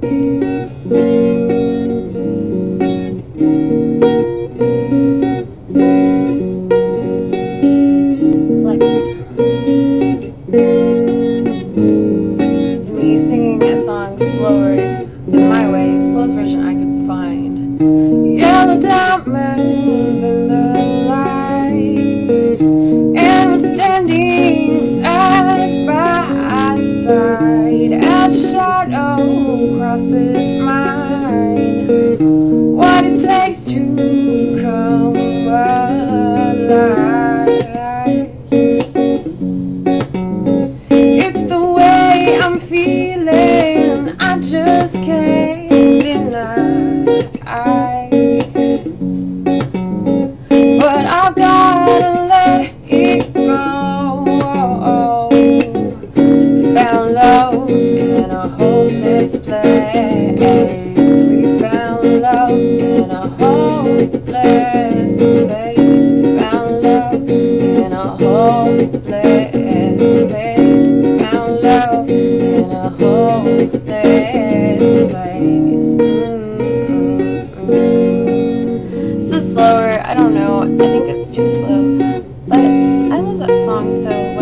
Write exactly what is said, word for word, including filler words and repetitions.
It's me singing a song slower in my way, slowest version I could find. Yellow diamonds in the light, and we're standing side by side as your shadow crosses mine. What it takes to come alive. It's the way I'm feeling, I just can't deny. But I've gotta let it go. Found love in a hopeless place. We found love in a hopeless place. We found love in a hopeless place. We found love in a hopeless place. Mm-hmm. This is slower. I don't know. I think it's too slow. But I love that song so well.